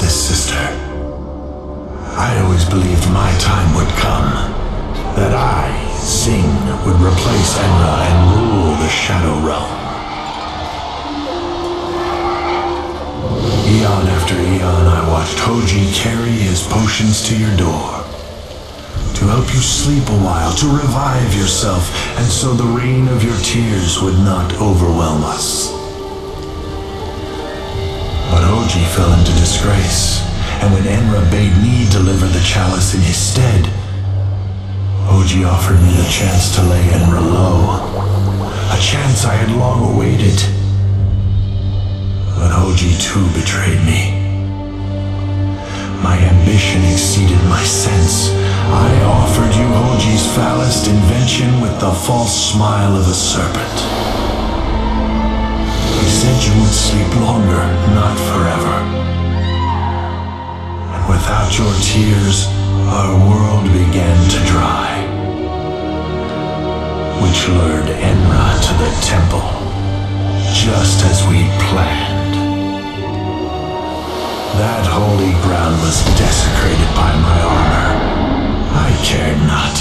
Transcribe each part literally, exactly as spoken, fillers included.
his sister. I always believed my time would come, that I, Zing, would replace Enra and rule the Shadow Realm. Eon after eon, I watched Hoji carry his potions to your door. To help you sleep a while, to revive yourself, and so the rain of your tears would not overwhelm us. But Hoji fell into disgrace, and when Enra bade me deliver the chalice in his stead, Hoji offered me the chance to lay Enra low, a chance I had long awaited. But Hoji too betrayed me. My ambition exceeded my sense. I offered you Hoji's foulest invention with the false smile of a serpent. He said you would sleep longer, not forever. And without your tears, our world began to dry, which lured Enra to the temple, just as we'd planned. That holy ground was desecrated by my armor. I cared not.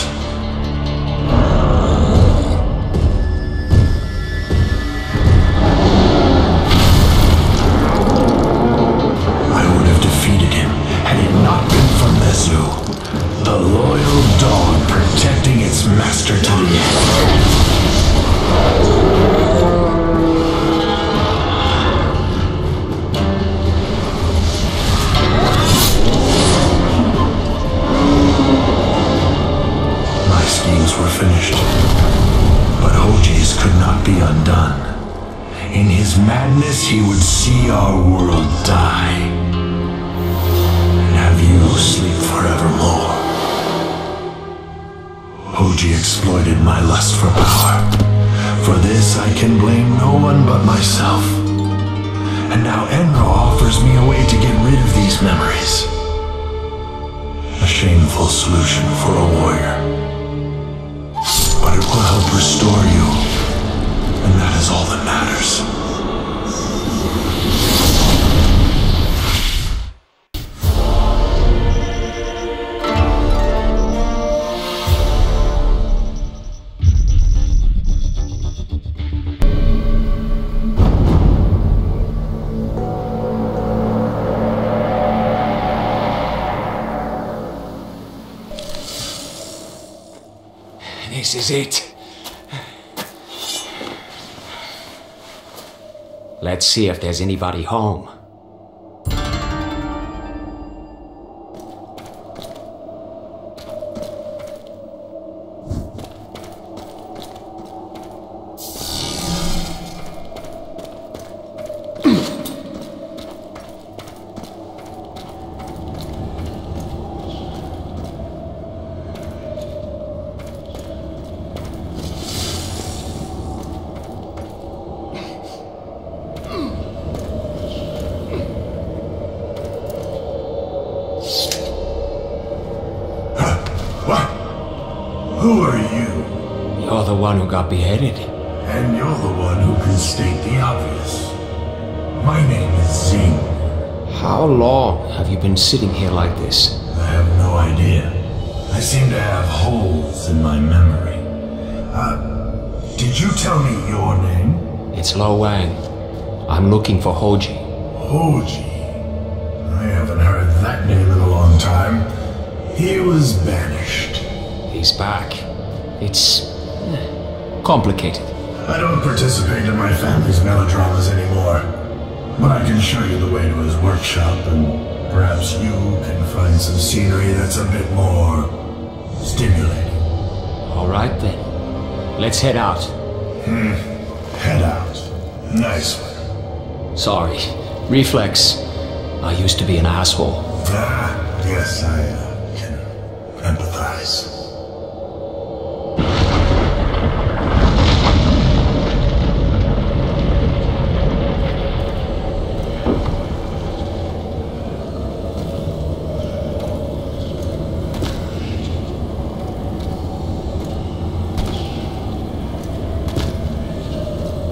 I would have defeated him had it not been for Mezu, the loyal dog protecting its master to the end. Were finished, but Hoji's could not be undone. In his madness, he would see our world die, and have you sleep forevermore. Hoji exploited my lust for power. For this, I can blame no one but myself. And now Enra offers me a way to get rid of these memories. A shameful solution for a warrior. But it will help restore you, and that is all that matters. This is it. Let's see if there's anybody home. Who are you? You're the one who got beheaded. And you're the one who can state the obvious. My name is Zing. How long have you been sitting here like this? I have no idea. I seem to have holes in my memory. Uh, did you tell me your name? It's Lo Wang. I'm looking for Hoji. Hoji? I haven't heard that name in a long time. He was banished. He's back. It's eh, complicated. I don't participate in my family's melodramas anymore. But I can show you the way to his workshop, and perhaps you can find some scenery that's a bit more stimulating. All right then. Let's head out. Hmm. Head out. Nice one. Sorry. Reflex. I used to be an asshole. Ah, yes, I uh, can empathize.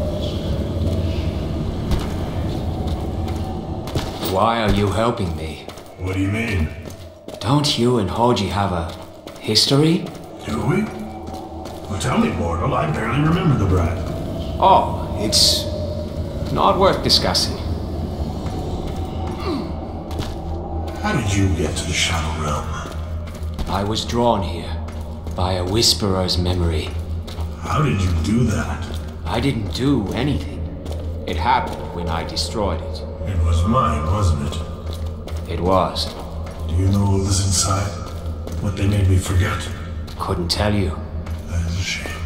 Why are you helping me? What do you mean? Don't you and Hoji have a history? Do we? Well, tell me, mortal. I barely remember the brat. Oh, it's not worth discussing. How did you get to the Shadow Realm? I was drawn here by a Whisperer's memory. How did you do that? I didn't do anything. It happened when I destroyed it. It was mine, wasn't it? It was. Do you know what was inside? What they made me forget? Couldn't tell you. That is a shame.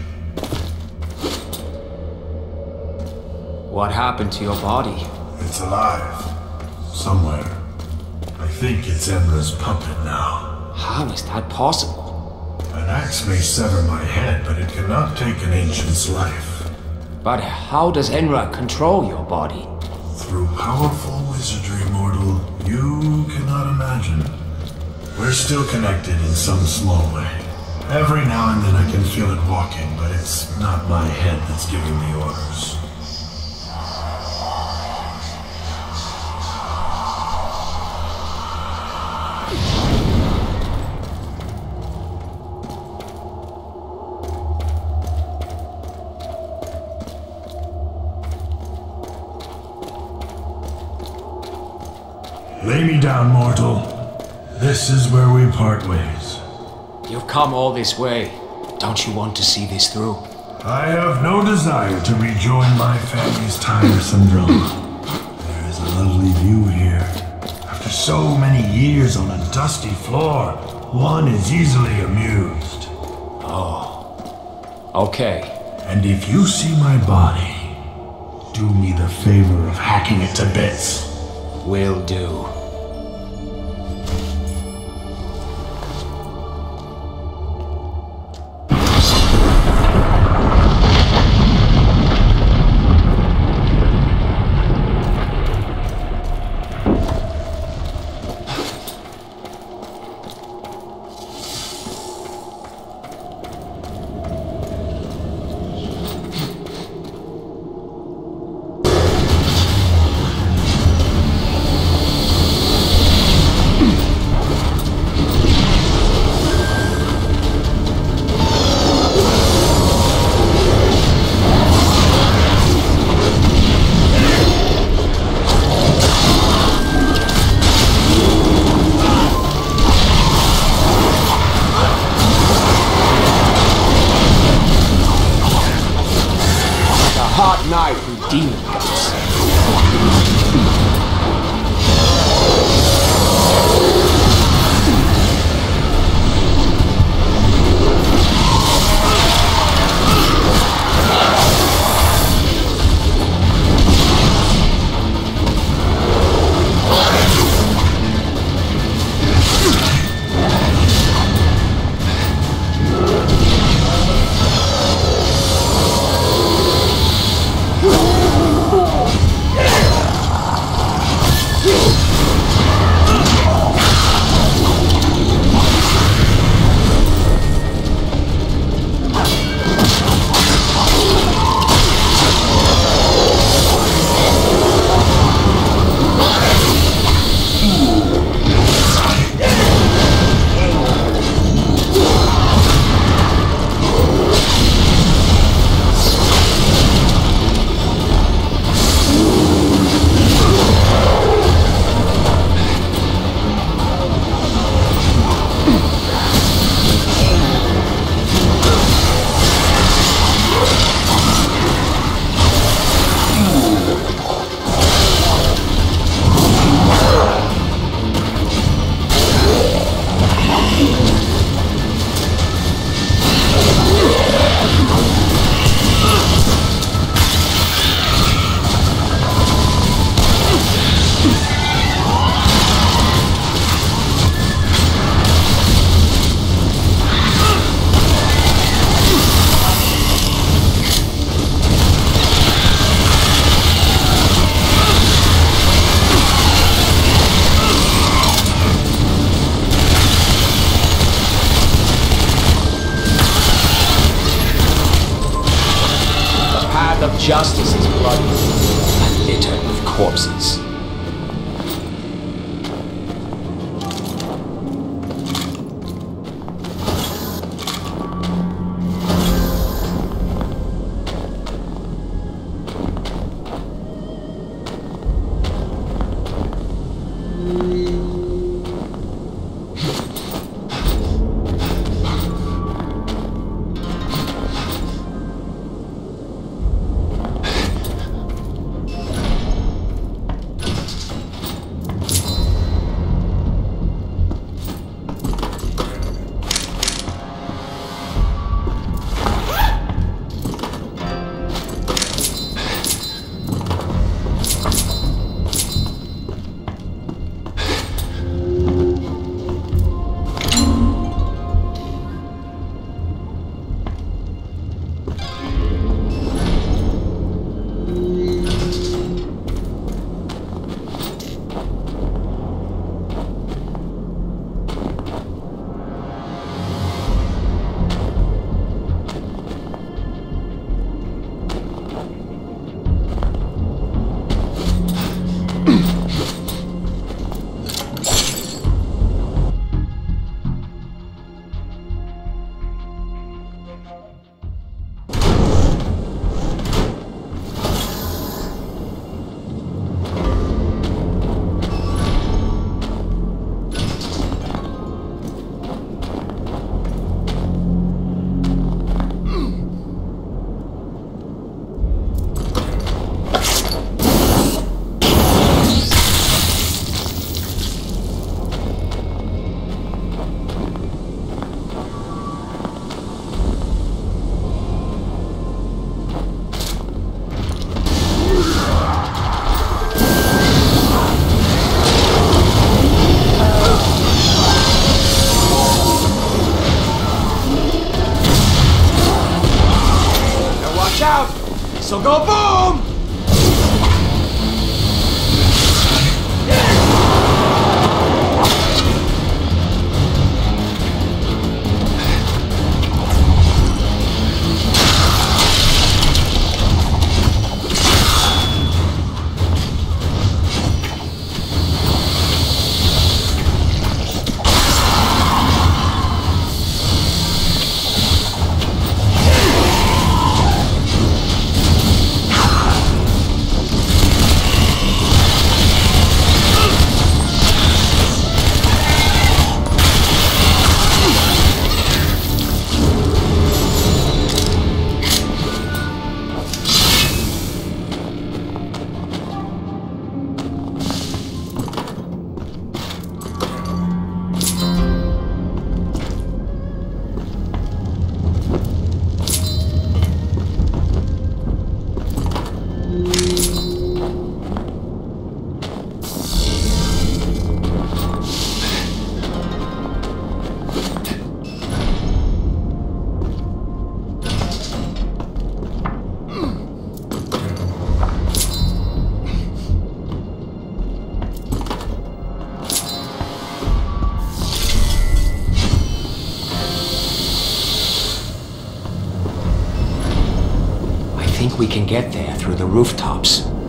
What happened to your body? It's alive. Somewhere. I think it's Emra's puppet now. How is that possible? An axe may sever my head, but it cannot take an ancient's life. But how does Enra control your body? Through powerful wizardry, mortal, you cannot imagine. We're still connected in some small way. Every now and then I can feel it walking, but it's not my head that's giving the orders. Lay me down, mortal. This is where we part ways. You've come all this way. Don't you want to see this through? I have no desire to rejoin my family's tiresome drama. There is a lovely view here. After so many years on a dusty floor, one is easily amused. Oh. Okay. And if you see my body, do me the favor of hacking it to bits. Will do. Hot knife with demon guts. Of justice is bloody and littered with corpses. This'll go boom! I think we can get there through the rooftops.